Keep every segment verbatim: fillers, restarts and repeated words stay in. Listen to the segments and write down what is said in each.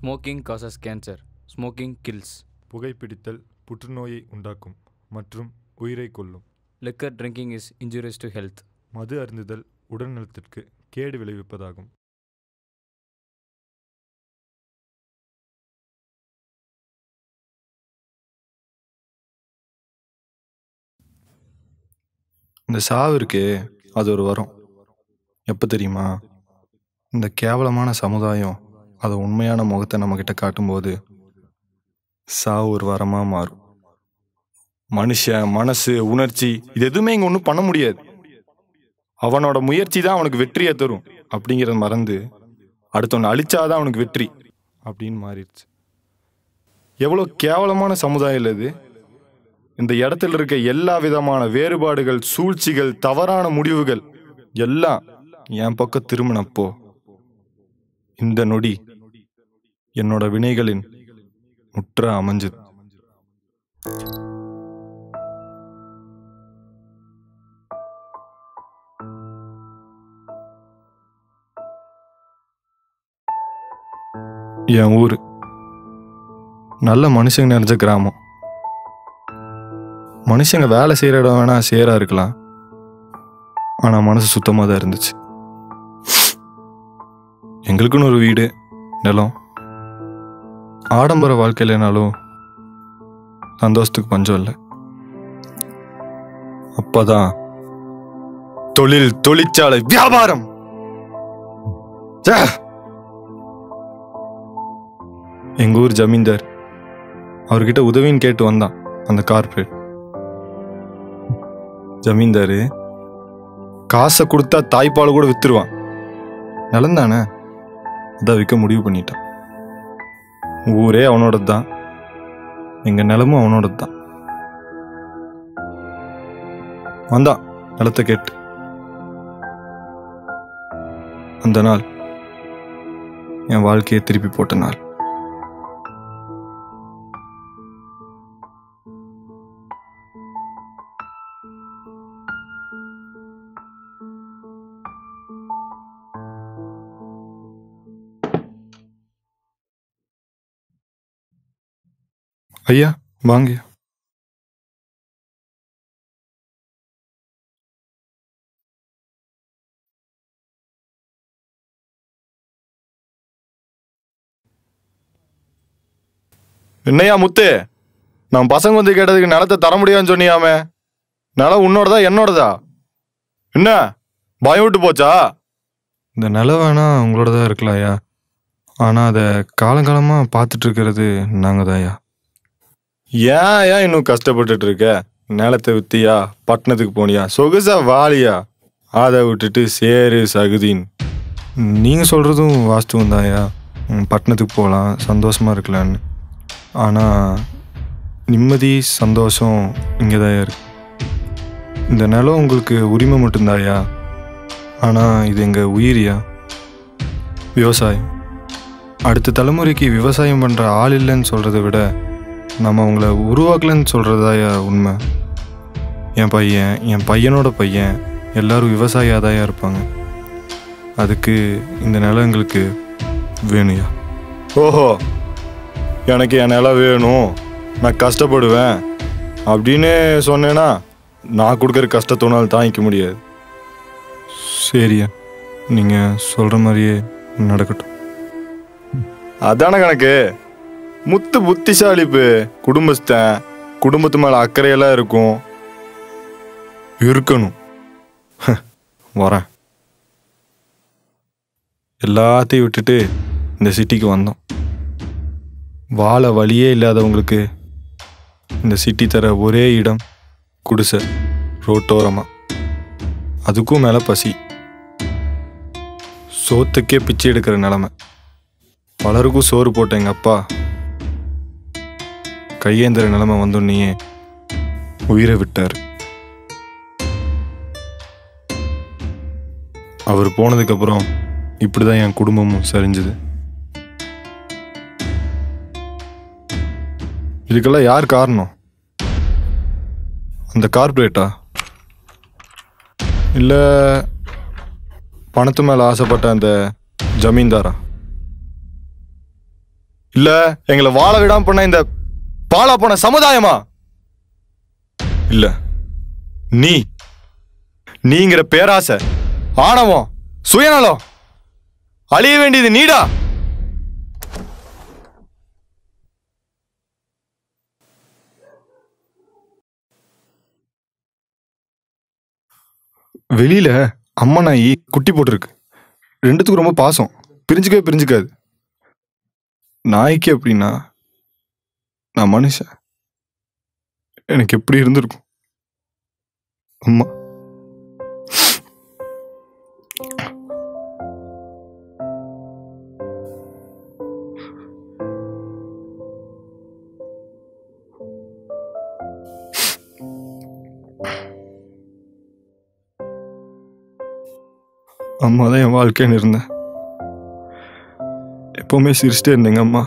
Smoking causes cancer. Smoking kills. புகைப்பிடித்தல் புற்றுநோயை உண்டாக்கும் மற்றும் உயிரை கொல்லும். Liquor drinking is injurious to health. மது அருந்துதல் உடல்நலத்திற்கு கேடு விளைவிப்பதாகும். இந்த சாவு இருக்கே, அது ஒரு வரம். எப்போ தெரியுமா? இந்த கேவலமான சமுதாயம் அது உண்மையான முகத்தை நம்மக்கிட்ட காட்டும்போது சாவு ஒரு வரமாக மாறும். மனுஷன் மனசு உணர்ச்சி இது எதுவுமே இங்கே ஒன்றும் பண்ண முடியாது. அவனோட முயற்சி தான் அவனுக்கு வெற்றியை தரும் அப்படிங்கிறத மறந்து அடுத்தவனை அழிச்சாதான் அவனுக்கு வெற்றி அப்படின்னு மாறிடுச்சு. எவ்வளோ கேவலமான சமுதாயம் இல்லை இது. இந்த இடத்துல இருக்க எல்லா விதமான வேறுபாடுகள், சூழ்ச்சிகள், தவறான முடிவுகள் எல்லாம் என் பக்கம் திரும்பினப்போ இந்த நொடி என்னோட வினைகளின் முற்ற அமைஞ்சது. என் ஊரு நல்ல மனுஷங்க நிறைஞ்ச கிராமம். மனுஷங்க வேலை செய்கிற இடம் வேணா சேரா இருக்கலாம், ஆனால் மனசு சுத்தமாக தான் இருந்துச்சு. எங்களுக்குன்னு ஒரு வீடு, நிலம், ஆடம்பர வாழ்க்கை இல்லைனாலும் சந்தோஷத்துக்கு பஞ்சம் இல்லை. அப்பதான் தொழில், தொழிற்சாலை, வியாபாரம். எங்க ஊர் ஜமீன்தார் அவர்கிட்ட உதவின்னு கேட்டு வந்தான் அந்த கார்பரேட். ஜமீன்தாரு காசை கொடுத்தா தாய்ப்பால் கூட வித்துருவான். நிலந்தானே, அதான் விற்க முடிவு பண்ணிட்டான். ஊரே அவனோடது தான், எங்க நிலமும் அவனோடது தான். வந்தான் நிலத்தை கேட்டு. அந்த நாள் என் வாழ்க்கையை திருப்பி போட்ட நாள். ஐயா வாங்க. என்னையா முத்து, நான் பசங்க வந்து கேட்டதுக்கு நிலத்தை தர முடியாதுன்னு சொன்னியாமே, நிலம் உன்னோடதா என்னோடதா? என்ன பயம் விட்டு போச்சா? இந்த நிலம் வேணா உங்களோடதான் இருக்கலாம் ஐயா, ஆனால் அதை காலங்காலமாக பார்த்துட்டு இருக்கிறது நாங்கள் தான் ஐயா. ஏன் ஏன் இன்னும் கஷ்டப்பட்டுட்டு இருக்க? நிலத்தை வித்தியா, பட்டணத்துக்கு போனியா, சொகுசா வாலியா, அதை விட்டுட்டு சேரு சகுதின். நீங்கள் சொல்கிறதும் வாஸ்துவம் தான்யா. பட்டணத்துக்கு போகலாம், சந்தோஷமாக இருக்கலான்னு. ஆனால் நிம்மதி சந்தோஷம் இங்கே தான் இருக்கு. இந்த நிலம் உங்களுக்கு உரிமை மட்டும்தாயா, ஆனால் இது எங்கள் உயிரியா. விவசாயம் அடுத்த தலைமுறைக்கு விவசாயம் பண்ணுற ஆள் இல்லைன்னு சொல்கிறத விட நம்ம அவங்கள உருவாக்கலன்னு சொல்கிறதாயா உண்மை. என் பையன், என் பையனோட பையன் எல்லாரும் விவசாயியாதாயா இருப்பாங்க. அதுக்கு இந்த நிலம் எங்களுக்கு வேணுயா. ஓஹோ, எனக்கு என் நிலம் வேணும், நான் கஷ்டப்படுவேன் அப்படின்னு சொன்னேன்னா நான் கொடுக்குற கஷ்டத்தோனால் தாங்கிக்க முடியாது. சரியா, நீங்கள் சொல்கிற மாதிரியே நடக்கட்டும். அதான கணக்கு. முத்து புத்திசாலிப்பு, குடும்பஸ்தன், குடும்பத்து மேலே அக்கறையெல்லாம் இருக்கும் இருக்கணும். வரேன். எல்லாத்தையும் விட்டுட்டு இந்த சிட்டிக்கு வந்தோம். வாழ வழியே இல்லாதவங்களுக்கு இந்த சிட்டி தர ஒரே இடம் குடிசை, ரோட்டோரமாக. அதுக்கும் மேலே பசி, சோத்துக்கே பிச்சை எடுக்கிற நிலமை. பலருக்கும் சோறு போட்ட எங்கள் அப்பா கையேந்திர நிலைமை வந்தோன்னையே உயிரை விட்டார். அவர் போனதுக்கப்புறம் இப்படிதான் என் குடும்பமும் சரிஞ்சுது. இதுக்கெல்லாம் யார் காரணம்? அந்த கார்பரேட்டா, இல்லை பணத்து மேலே ஆசைப்பட்ட அந்த ஜமீன்தாரா? இல்ல எங்களை வாழ விடாம பண்ண இந்த பாலா போன சமுதாயமா? இல்ல நீ நீங்கிற பேராசை, ஆணவம், சுயநலம் அழிய வேண்டியது நீடா. வெளியில அம்மா நாயி குட்டி போட்டிருக்கு. ரெண்டுத்துக்கும் ரொம்ப பாசம், பிரிஞ்சுக்கவே பிரிஞ்சுக்காது. நாய்க்கு அப்படின்னா நான் மனுஷன். எனக்கு எப்படி இருந்திருக்கும் அம்மா. அம்மா தான் என் வாழ்க்கைன்னு இருந்தேன். எப்பவுமே சிரிச்சிட்டே இருந்தேங்க அம்மா.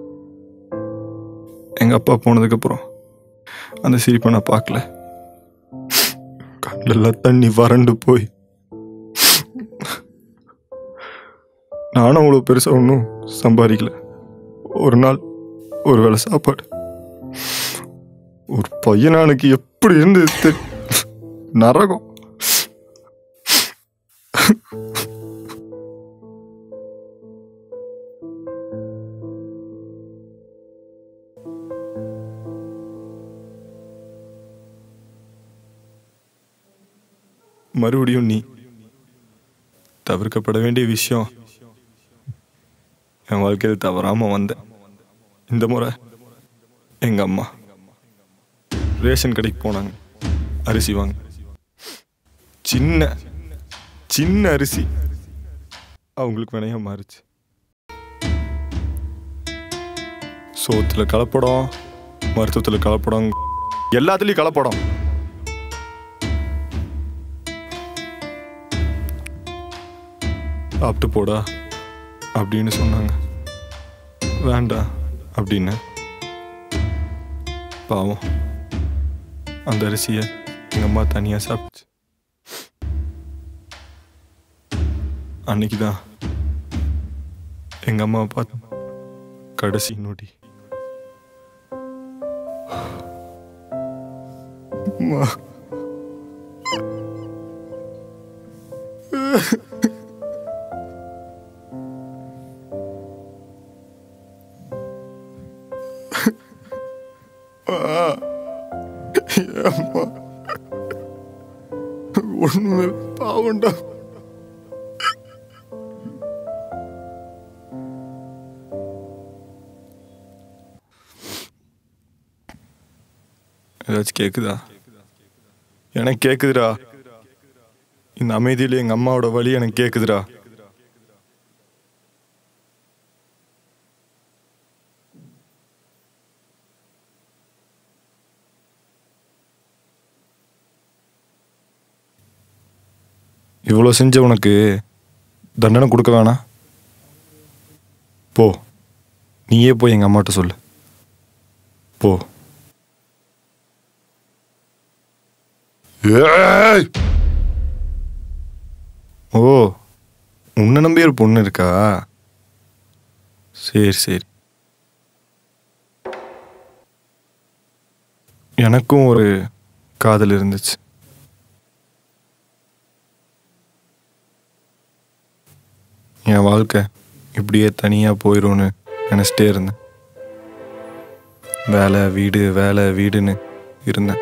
எங்க அப்பா போனதுக்கப்புறம் அந்த சிரிப்பை நான் பார்க்கல. கண்ணெல்லாம் தண்ணி வறண்டு போய் நானும் அவ்வளோ பெருசாக ஒன்றும் சம்பாதிக்கல. ஒரு நாள் ஒரு வேளை சாப்பாடு. ஒரு பையனானுக்கு எப்படி இருந்து நரகம். மறுபடியும் நீ தவிர்க்கப்பட வேண்டிய விஷயம். என் வாழ்க்கையில் தவறாம வந்த இந்த முறை எங்க அம்மா ரேஷன் கடைக்கு போனாங்க. அரிசி வாங்க. சின்ன சின்ன அரிசி அவங்களுக்கு வினையா மாறுச்சு. சோத்துல கலப்படம், மருத்துவத்துல கலப்படம், எல்லாத்துலயும் கலப்படம். சாப்பிட்டு போடா அப்படின்னு சொன்னாங்க. வேண்டாம் அப்படின்னு. பாவம் அந்த அரிசியை எங்கள் அம்மா தனியாக சாப்பிடுச்சு. அன்னைக்கு தான் எங்கள் அம்மாவை பார்த்து கடைசி நொடி. அம்மா அம்மா ஒண்ணுமே பாவண்டா. ஏதாச்சும் கேக்குதா? எனக்கு கேக்குதுடா. இந்த அமைதியில எங்க அம்மாவோட வலி எனக்கு கேக்குதுடா. இவ்வளோ செஞ்ச உனக்கு தண்டனை கொடுக்க வேணாம். போ, நீயே போய் எங்கள் அம்மாட்ட சொல்லு. போ. ஓ, உன்னை நம்பி ஒரு பொண்ணு இருக்கா? சரி சரி. எனக்கும் ஒரு காதல் இருந்துச்சு. என் வாழ்க்கை இப்படியே தனியாக போயிடும்னு நினச்சிட்டே இருந்தேன். வேலை வீடு வேலை வீடுன்னு இருந்தேன்.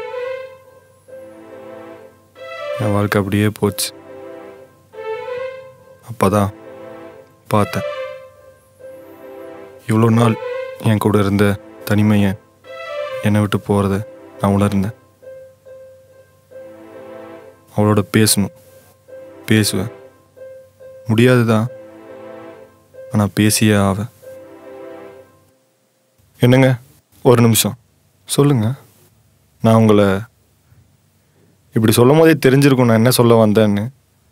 என் வாழ்க்கை அப்படியே போச்சு. அப்போதான் பார்த்தேன், இவ்வளோ நாள் என் கூட இருந்த தனிமையை என்னை விட்டு போகிறத நான் உணர்ந்தேன். அவளோட பேசணும், பேசுவேன். முடியாதுதான், ஆனால் பேசியே ஆவேன். என்னங்க ஒரு நிமிஷம் சொல்லுங்க. நான் உங்களை இப்படி சொல்லும் போதே தெரிஞ்சிருக்கும் நான் என்ன சொல்ல வந்தேன்னு.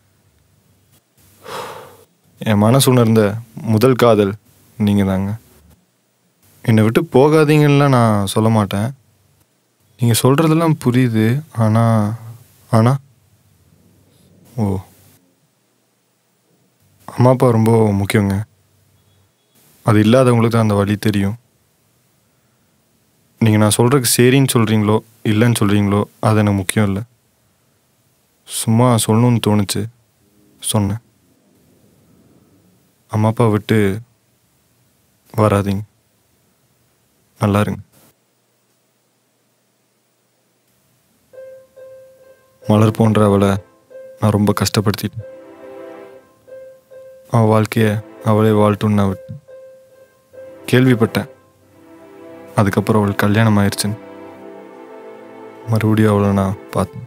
என் மனசு உணர்ந்த முதல் காதல் நீங்கள் தாங்க. என்னை விட்டு போகாதீங்கலாம் நான் சொல்ல மாட்டேன். நீங்கள் சொல்கிறதெல்லாம் புரியுது. ஆனால் ஆனால் ஓ, அம்மா அப்பா ரொம்ப முக்கியங்க. அது இல்லாதவங்களுக்கு தான் அந்த வழி தெரியும். நீங்கள் நான் சொல்கிறதுக்கு சரின்னு சொல்கிறீங்களோ இல்லைன்னு சொல்கிறீங்களோ அது எனக்கு முக்கியம் இல்லை. சும்மா சொல்லணும்னு தோணுச்சு, சொன்னேன். அம்மா அப்பா விட்டு வராதீங்க, நல்லா இருங்க. மலர் போன்ற அவளை நான் ரொம்ப கஷ்டப்படுத்திட்டேன். அவள் வாழ்க்கையை அவளே வாழ்ட்டுன்னு நான் விட்டேன். கேள்விப்பட்டேன் அதுக்கப்புறம் அவள் கல்யாணம் ஆயிடுச்சுன்னு. மறுபடியும் அவளை நான் பார்த்தேன்.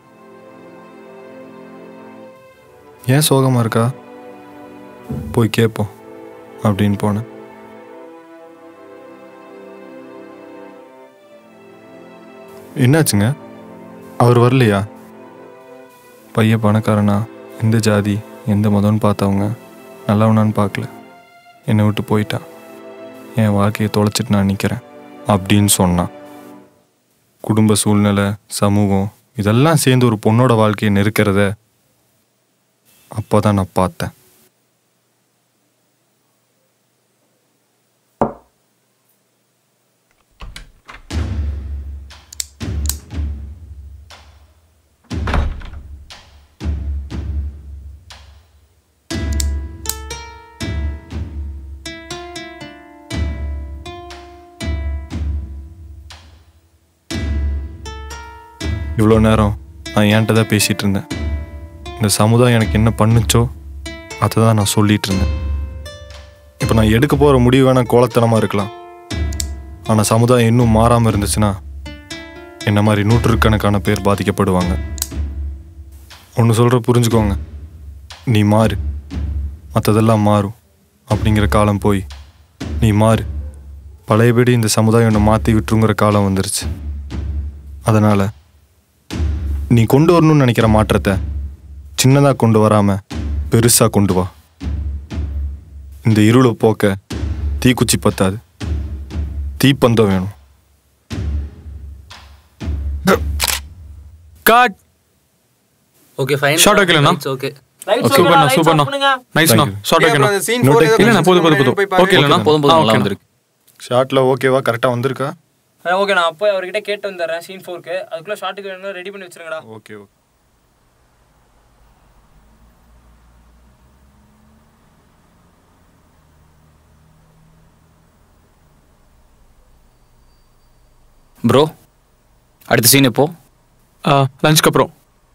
ஏன் சோகமாக இருக்கா, போய் கேட்போம் அப்படின்னு போனேன். என்னாச்சுங்க, அவர் வரலையா? பையன் பணக்காரனா, எந்த ஜாதி எந்த மதம்னு பார்த்தவங்க நல்லவனான்னு பார்க்கல, என்னை விட்டு போயிட்டான். என் வாழ்க்கையை தொலைச்சிட்டு நான் நிற்கிறேன் அப்படின்னு சொன்னான். குடும்ப சூழ்நிலை, சமூகம் இதெல்லாம் சேர்ந்து ஒரு பொண்ணோட வாழ்க்கையை நெருக்கிறத அப்போ தான் நான் பார்த்தேன். இவ்வளோ நேரம் நான் என்கிட்ட தான் பேசிகிட்டு இருந்தேன். இந்த சமுதாயம் எனக்கு என்ன பண்ணுச்சோ அதை தான் நான் சொல்லிகிட்டு இருந்தேன். இப்போ நான் எடுக்க போகிற முடிவு வேணால் கோலத்தனமாக இருக்கலாம், ஆனால் சமுதாயம் இன்னும் மாறாமல் இருந்துச்சுன்னா என்ன மாதிரி நூற்றுக்கணக்கான பேர் பாதிக்கப்படுவாங்க. ஒன்று சொல்கிற புரிஞ்சுக்கோங்க, நீ மாறு மற்றதெல்லாம் மாறும் அப்படிங்கிற காலம் போய் நீ மாறு பழையபடி இந்த சமுதாயம் ஒன்று மாற்றி விட்டுருங்கிற காலம் வந்துருச்சு. அதனால் நீ கொண்டு வரணும்னு நினைக்கிற மாற்றத்தை சின்னதாக கொண்டு வராமல் பெருசாக கொண்டு வா. இந்த இருளை போக்க தீக்குச்சி பத்தாது, தீப்பந்தம் வேணும். கட். Okay fine. ஷார்ட் ஓகேலண்ணா? ஓகே. சூப்பர்ண்ணா சூப்பர்ண்ணா. நைஸ்ண்ணா. ஷார்ட் ஓகேண்ணா. இல்லைண்ணா போதும் போதும் போதும். ஓகே இல்லைண்ணா போதும் போதும் நல்லா வந்திருக்கு. ஷார்ட்டில் ஓகேவா, கரெக்டாக வந்திருக்கா? ஓகே, நான் அப்போ அவர்கிட்ட கேட்டு வந்துடுறேன் சீன் ஃபோருக்கு. அதுக்குள்ளே ஷார்ட்டுக்கு வேணும் ரெடி பண்ணி வச்சுருங்கடா. Okay okay. ப்ரோ அடுத்த சீன் எப்போ? லஞ்சுக்கு அப்புறம்.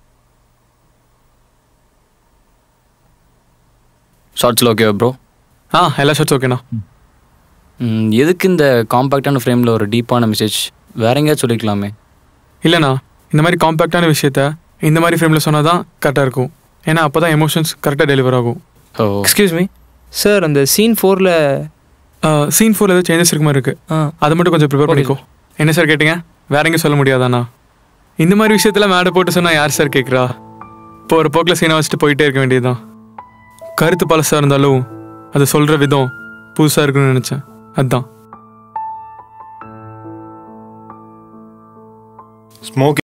ஷார்ட்ஸில் ஓகேவா ப்ரோ? ஆ எல்லா ஷார்ட்ஸ் ஓகேண்ணா. எதுக்கு இந்த காம்பேக்டான ஃப்ரேமில் ஒரு டீப்பான மெசேஜ் வேற எங்கேயாவது சொல்லிக்கலாமே? இல்லைண்ணா, இந்த மாதிரி காம்பேக்டான விஷயத்த இந்த மாதிரி ஃப்ரேமில் சொன்னால் தான் கரெக்டாக இருக்கும். ஏன்னா அப்போ தான் எமோஷன்ஸ் கரெக்டாக டெலிவர் ஆகும். ஓ எக்ஸ்கியூஸ் மீ சார், அந்த சீன் ஃபோரில் சீன் ஃபோரில் ஏதாவது சேஞ்சஸ் இருக்க மாதிரி இருக்குது. அதை மட்டும் கொஞ்சம் ப்ரிப்பேர் பண்ணிக்கோ. என்ன சார் கேட்டிங்க? வேற எங்கேயும் சொல்ல முடியாதாண்ணா? இந்த மாதிரி விஷயத்தில் மேடை போட்டு சொன்னால் யார் சார் கேட்குறா? இப்போ ஒரு போக்கில் சீனை வச்சுட்டு போயிட்டே இருக்க வேண்டியதுதான். கருத்து பழசாக இருந்தாலும் அதை சொல்கிற விதம் புதுசாக இருக்குன்னு நினச்சேன், அதுதான். ஸ்மோக்